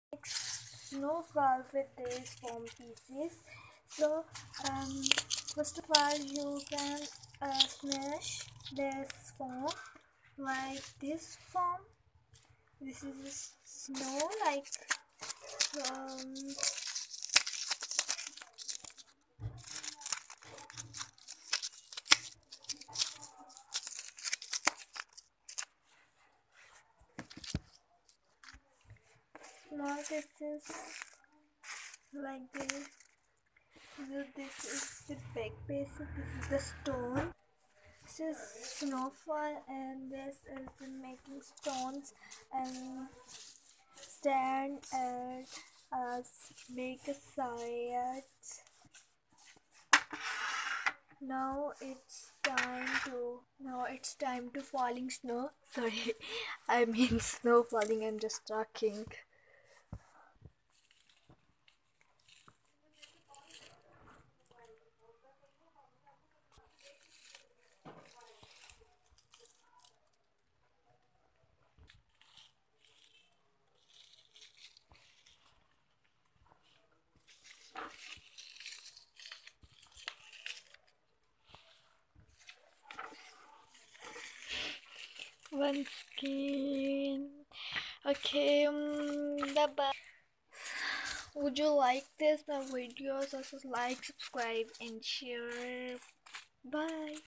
Snowfall with these foam pieces. So first of all you can smash this foam like this foam. This is snow like um, small pieces like this. So this is the big piece. This is the stone. This is snowfall, and this is the making stones and stand and make a side. Now it's time to falling snow. Sorry, I mean snow falling. I'm just talking. One skin. Okay, bye bye. Would you like this my videos? Also like, subscribe, and share. Bye.